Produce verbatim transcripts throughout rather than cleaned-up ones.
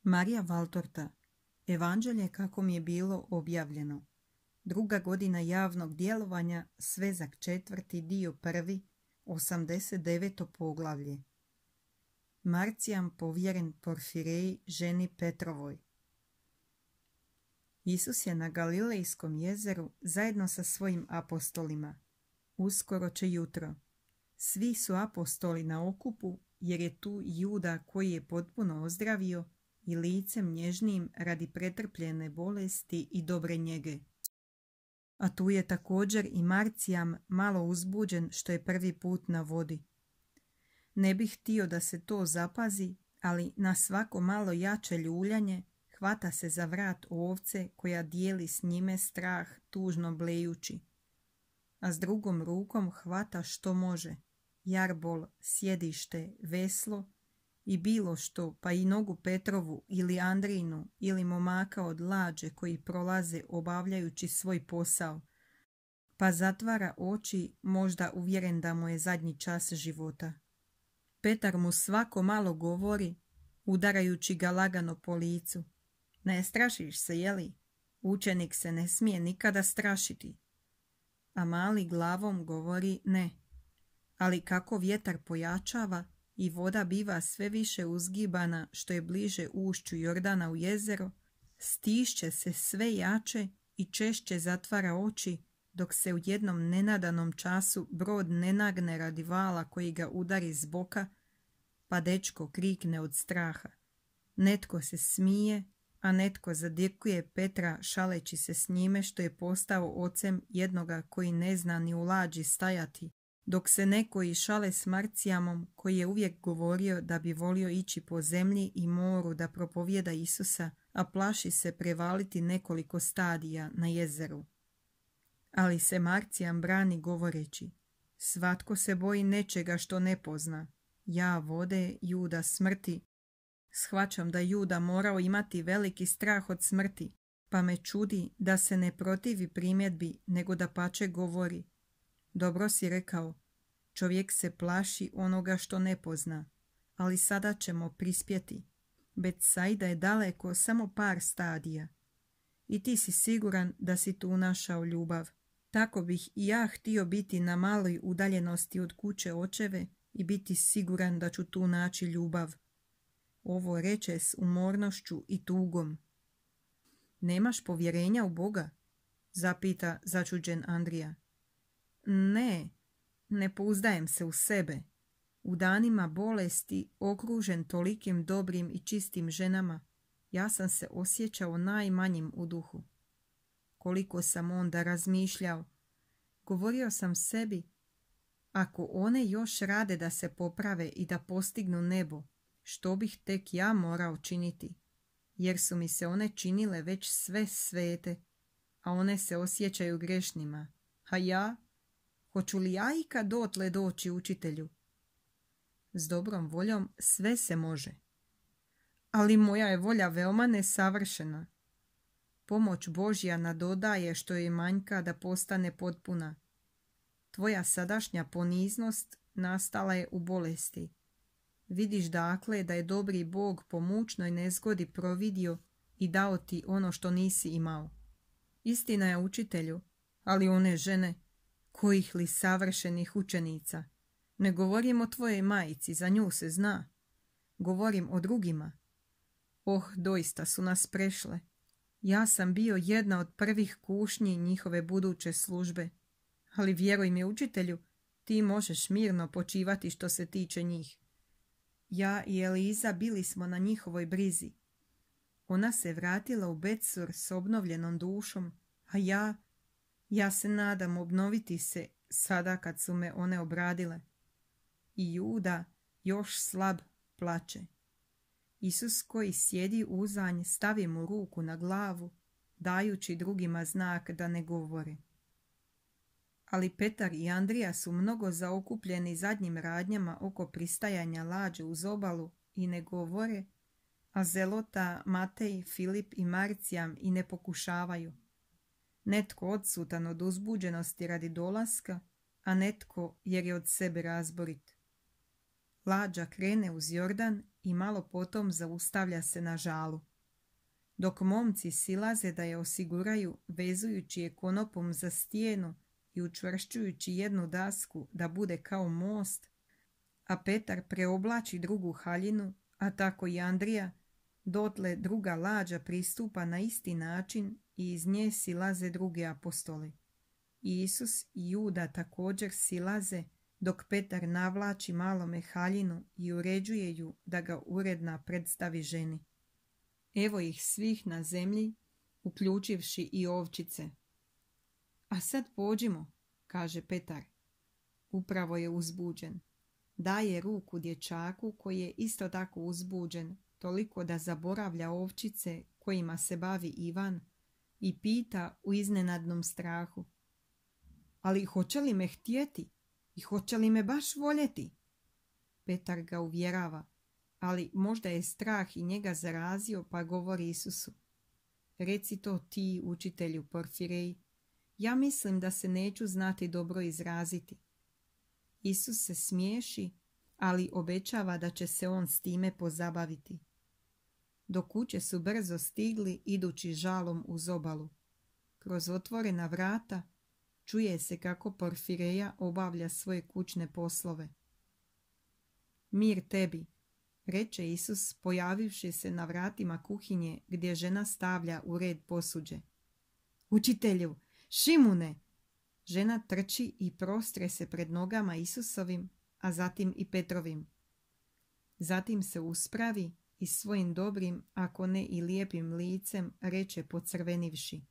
Marija Valtorta. Evanđelje kako mi je bilo objavljeno. Druga godina javnog djelovanja, svezak četvrti, dio prvi, osamdeset deveto poglavlje. Marcijan povjeren Porfireji, ženi Petrovoj. Isus je na Galilejskom jezeru zajedno sa svojim apostolima. Uskoro će jutro. Svi su apostoli na okupu, jer je tu Juda koji je potpuno ozdravio i licem nježnijim radi pretrpljene bolesti i dobre njege. A tu je također i Marcijan malo uzbuđen što je prvi put na vodi. Ne bih htio da se to zapazi, ali na svako malo jače ljuljanje hvata se za vrat ovce koja dijeli s njime strah tužno blejući. A s drugom rukom hvata što može, jarbol, sjedište, veslo i bilo što, pa i nogu Petrovu ili Andrinu ili momaka od lađe koji prolaze obavljajući svoj posao, pa zatvara oči, možda uvjeren da mu je zadnji čas života. Petar mu svako malo govori, udarajući ga lagano po licu. Ne strašiš se, jeli? Učenik se ne smije nikada strašiti. A mali glavom govori ne. Ali kako vjetar pojačava i voda biva sve više uzgibana što je bliže ušću Jordana u jezero, stišće se sve jače i češće zatvara oči, dok se u jednom nenadanom času brod ne nagne radi vala koji ga udari s boka, pa dečko krikne od straha. Netko se smije, a netko zadirkuje Petra šaleći se s njime što je postao ocem jednoga koji ne zna ni u lađi stajati, dok se neko i šale s Marcijamom koji je uvijek govorio da bi volio ići po zemlji i moru da propovjeda Isusa, a plaši se prevaliti nekoliko stadija na jezeru. Ali se Marcijan brani govoreći, svatko se boji nečega što ne pozna. Ja vode, Juda smrti. Shvaćam da Juda morao imati veliki strah od smrti, pa me čudi da se ne protivi primjedbi, nego da pače govori. Dobro si rekao, čovjek se plaši onoga što ne pozna, ali sada ćemo prispjeti. Betsaida je daleko samo par stadija. I ti si siguran da si tu našao ljubav. Tako bih i ja htio biti na maloj udaljenosti od kuće očeve i biti siguran da ću tu naći ljubav. Ovo reče s umornošću i tugom. Nemaš povjerenja u Boga? Zapita začuđen Andrija. Ne, ne pouzdajem se u sebe. U danima bolesti, okružen tolikim dobrim i čistim ženama, ja sam se osjećao najmanjim u duhu. Koliko sam onda razmišljao. Govorio sam sebi, ako one još rade da se poprave i da postignu nebo, što bih tek ja morao činiti? Jer su mi se one činile već sve svete, a one se osjećaju grešnima. A ja? Hoću li ja ikad dotle doći učitelju? S dobrom voljom sve se može. Ali moja je volja veoma nesavršena. Pomoć Božja nadodaje što je manjka da postane potpuna. Tvoja sadašnja poniznost nastala je u bolesti. Vidiš dakle da je dobri Bog po mučnoj nezgodi providio i dao ti ono što nisi imao. Istina je učitelju, ali one žene, kojih li savršenih učenica. Ne govorim o tvojej majici, za nju se zna. Govorim o drugima. Oh, doista su nas prešle. Ja sam bio jedna od prvih kušnji njihove buduće službe. Ali vjeruj mi, učitelju, ti možeš mirno počivati što se tiče njih. Ja i Eliza bili smo na njihovoj brizi. Ona se vratila u Betsur s obnovljenom dušom, a ja, ja se nadam obnoviti se sada kad su me one obradile. I Juda, još slab, plače. Isus koji sjedi uzanj stavi mu ruku na glavu, dajući drugima znak da ne govore. Ali Petar i Andrija su mnogo zaokupljeni zadnjim radnjama oko pristajanja lađe uz obalu i ne govore, a Zelota, Matej, Filip i Marcijan i ne pokušavaju. Netko odsutan od uzbuđenosti radi dolaska, a netko jer je od sebe razborit. Lađa krene uz Jordan i malo potom zaustavlja se na žalu. Dok momci silaze da je osiguraju, vezujući je konopom za stijenu i učvršćujući jednu dasku da bude kao most, a Petar preoblači drugu haljinu, a tako i Andrija, dotle druga lađa pristupa na isti način i iz nje silaze drugi apostoli. Isus i Juda također silaze, dok Petar navlači malome haljinu i uređuje ju da ga uredna predstavi ženi. Evo ih svih na zemlji, uključivši i ovčice. A sad pođimo, kaže Petar. Upravo je uzbuđen. Daje ruku dječaku koji je isto tako uzbuđen, toliko da zaboravlja ovčice kojima se bavi Ivan i pita u iznenadnom strahu. Ali hoće li me htjeti i hoće li me baš voljeti? Petar ga uvjerava, ali možda je strah i njega zarazio pa govori Isusu. Reci to ti, učitelju Porfirej, ja mislim da se neću znati dobro izraziti. Isus se smiješi, ali obećava da će se on s time pozabaviti. Do kuće su brzo stigli idući žalom uz obalu. Kroz otvorena vrata čuje se kako Porfireja obavlja svoje kućne poslove. Mir tebi, reče Isus pojavivši se na vratima kuhinje gdje žena stavlja u red posuđe. Učitelju, Šimune! Žena trči i prostre se pred nogama Isusovim, a zatim i Petrovim. Zatim se uspravi i svojim dobrim, ako ne i lijepim licem, reče pocrvenivši.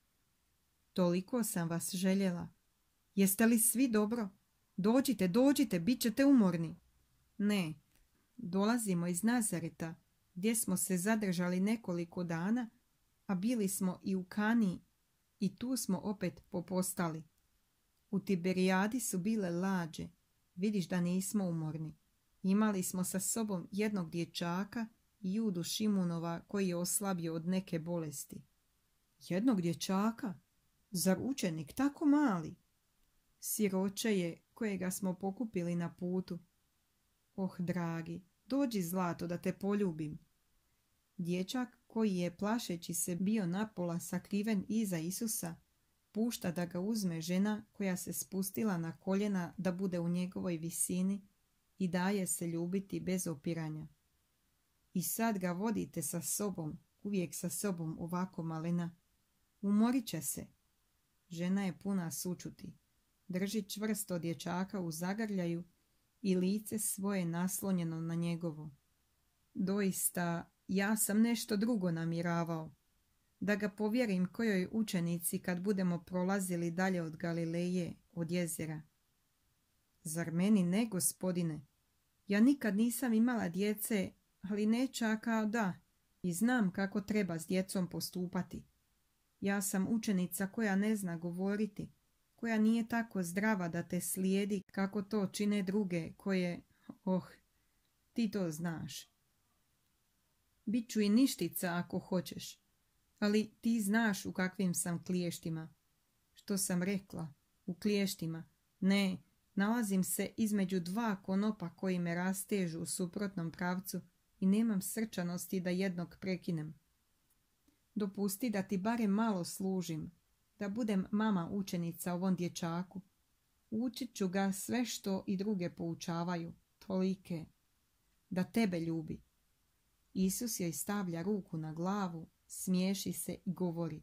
Toliko sam vas željela. Jeste li svi dobro? Dođite, dođite, bit ćete umorni. Ne, dolazimo iz Nazareta, gdje smo se zadržali nekoliko dana, a bili smo i u Kani i tu smo opet popostali. U Tiberijadi su bile lađe, vidiš da nismo umorni. Imali smo sa sobom jednog dječaka i Judu Šimunova koji je oslabio od neke bolesti. Jednog dječaka? Zar učenik tako mali? Siroče je kojega smo pokupili na putu. Oh, dragi, dođi zlato da te poljubim. Dječak koji je plašeći se bio napola sakriven iza Isusa, pušta da ga uzme žena koja se spustila na koljena da bude u njegovoj visini i daje se ljubiti bez opiranja. I sad ga vodite sa sobom, uvijek sa sobom ovako malena. Umorit će se. Žena je puna sućuti. Drži čvrsto dječaka u zagrljaju i lice svoje naslonjeno na njegovo. Doista, ja sam nešto drugo namjeravao. Da ga povjerim kojoj učenici kad budemo prolazili dalje od Galileje, od jezera. Zar meni ne, gospodine? Ja nikad nisam imala djece, ali nečaka da, i znam kako treba s djecom postupati. Ja sam učenica koja ne zna govoriti, koja nije tako zdrava da te slijedi kako to čine druge koje, oh, ti to znaš. Biću i ništica ako hoćeš, ali ti znaš u kakvim sam kliještima. Što sam rekla? U kliještima. Ne, nalazim se između dva konopa koji me rastežu u suprotnom pravcu i nemam srčanosti da jednog prekinem. Dopusti da ti barem malo služim, da budem mama učenica ovom dječaku. Učit ću ga sve što i druge poučavaju, tolike, da tebe ljubi. Isus joj stavlja ruku na glavu, smiješi se i govori.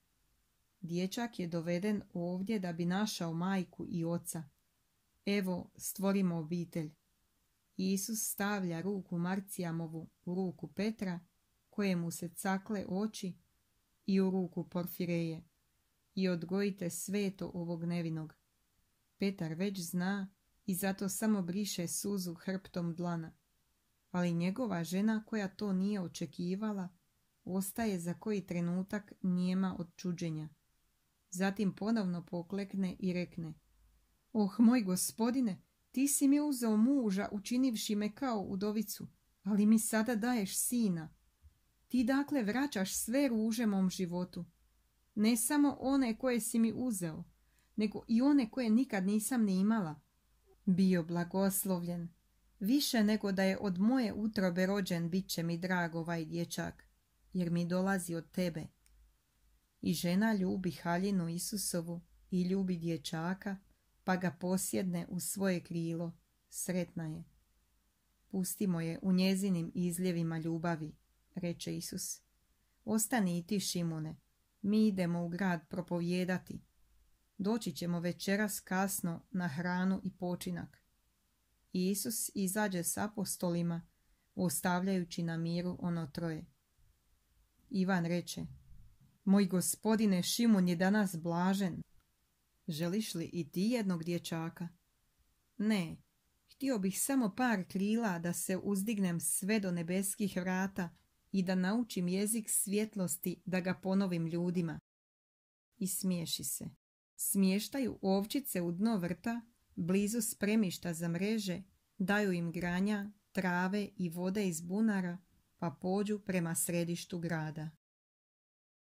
Dječak je doveden ovdje da bi našao majku i oca. Evo, stvorimo obitelj. Isus stavlja ruku Marcijamovu u ruku Petra, kojemu se cakle oči, i u ruku Porfireje. I odgojite sveto ovog nevinog. Petar već zna i zato samo briše suzu hrptom dlana. Ali njegova žena, koja to nije očekivala, ostaje za koji trenutak nijema od čuđenja. Zatim ponovno poklekne i rekne: Oh, moj gospodine, ti si mi uzeo muža učinivši me kao udovicu, ali mi sada daješ sina. Ti dakle vraćaš sve ruže mom životu. Ne samo one koje si mi uzeo, nego i one koje nikad nisam ni imala. Bio blagoslovljen. Više nego da je od moje utrobe rođen, bit će mi drag ovaj dječak, jer mi dolazi od tebe. I žena ljubi haljinu Isusovu i ljubi dječaka, pa ga posjedne u svoje krilo, sretna je. Pustimo je u njezinim izljevima ljubavi, reče Isus. Ostani i ti, Šimune, mi idemo u grad propovijedati. Doći ćemo večeras kasno na hranu i počinak. I Isus izađe s apostolima, ostavljajući na miru ono troje. Ivan reče, moj gospodine, Šimun je danas blažen. Želiš li i ti jednog dječaka? Ne, htio bih samo par krila da se uzdignem sve do nebeskih vrata i da naučim jezik svjetlosti da ga ponovim ljudima. I smiješi se. Smještaju ovčice u dno vrta, blizu spremišta za mreže, daju im granja, trave i vode iz bunara, pa pođu prema središtu grada.